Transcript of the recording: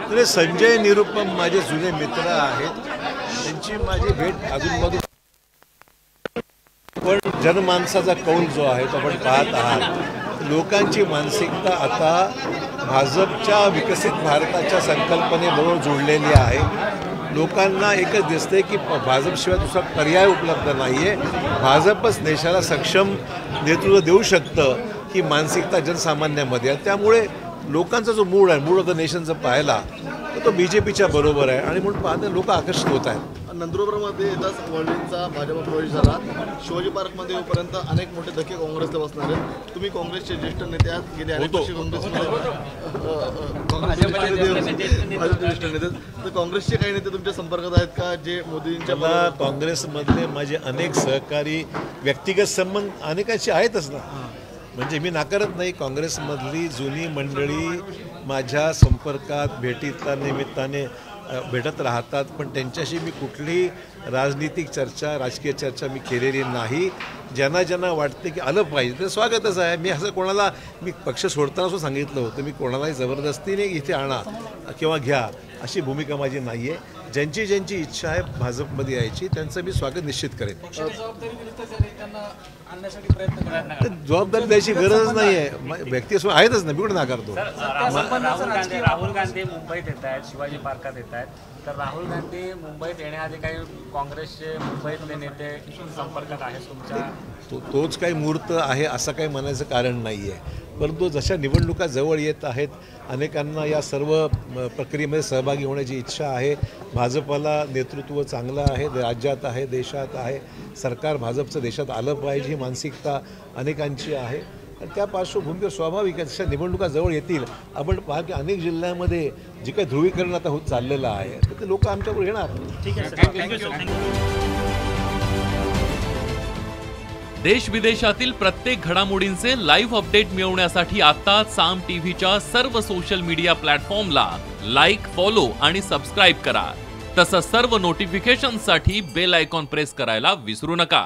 तर संजय निरुपम माझे जुने मित्र आहेत, त्यांची माझी भेट अजूनमधून, पण जनमानसाचा कौल जो आहे तो आपण पाहत आहात. लोकांची मानसिकता आता भाजपच्या विकसित भारताच्या संकल्पनेबरोबर जोडलेली आहे. लोकांना एकच दिसते की भाजपशिवाय दुसरा पर्याय उपलब्ध नाही आहे. भाजपच देशाला सक्षम नेतृत्व देऊ शकतं ही मानसिकता जनसामान्यामध्ये आहे. त्यामुळे लोकांचा जो मूड आहे, मूड ऑफ द नेशन जर पाहिला तर तो BJPच्या बरोबर आहे आणि म्हणून पाहता लोक आकर्षित होत आहेत. नंदुरबारमध्ये येताच वळवींचा भाजप प्रवेश झाला. शिवाजी पार्कमध्ये येऊपर्यंत अनेक मोठे धक्के काँग्रेसला बसणार आहेत. तुम्ही काँग्रेसचे ज्येष्ठ नेते आहात, गेले अनेक वर्षे भाजपचे ज्येष्ठ नेते, तर काँग्रेसचे काही नेते तुमच्या संपर्कात आहेत का, जे मोदींच्या? मला काँग्रेसमधले माझे अनेक सहकारी व्यक्तिगत संबंध अनेकांशी आहेतच ना, म्हणजे मी नाकारत नाही. काँग्रेसमधली जुनी मंडळी माझ्या संपर्कात भेटीच्या निमित्ताने भेटत राहतात, पण त्यांच्याशी मी कुठलीही राजनीतिक चर्चा, राजकीय चर्चा मी केलेली नाही. ज्यांना ज्यांना वाटते की आलं पाहिजे ते स्वागतच आहे. मी असं कोणाला, मी पक्ष सोडताना असं सांगितलं होतं, मी कोणालाही जबरदस्तीने इथे आणा किंवा घ्या अशी भूमिका माझी नाही आहे. ज्यांची ज्यांची इच्छा आहे भाजपमध्ये यायची त्यांचं मी स्वागत निश्चित करेन. जबाबदारी द्यायची गरज नाही आहे, व्यक्ती आहेतच ना, मी कुठे नाकारतो. राहुल गांधी मुंबईत येत आहेत, शिवाजी पार्कात येत आहेत, तर राहुल गांधी मुंबईत येण्याआधी काही काँग्रेसचे मुंबईतले नेते संपर्कात आहेत तुमच्या? तोच काही मुहूर्त आहे असं काही म्हणायचं कारण नाही आहे. परंतु जशा निवडणुका जवळ येत आहेत, अनेकांना या सर्व प्रक्रियेमध्ये सहभागी होण्याची इच्छा आहे. भाजपला नेतृत्व चांगलं आहे, राज्यात आहे, देशात आहे. सरकार भाजपचं देशात आलं पाहिजे ही मानसिकता अनेकांची आहे. आणि त्या पार्श्वभूमीवर स्वाभाविक आहे, जशा निवडणुका जवळ येतील, आपण पहा की अनेक जिल्ह्यामध्ये जे काही ध्रुवीकरण आता होत चाललेलं आहे तर ते लोक आमच्यावर येणार. ठीक आहे. देश विदेशातील प्रत्येक घडामोडींचे लाईव्ह अपडेट मिळवण्यासाठी आता साम टीव्हीच्या सर्व सोशल मीडिया प्लॅटफॉर्मला लाईक, फॉलो आणि सबस्क्राईब करा. तसंच सर्व नोटिफिकेशनसाठी बेल आयकॉन प्रेस करायला विसरू नका.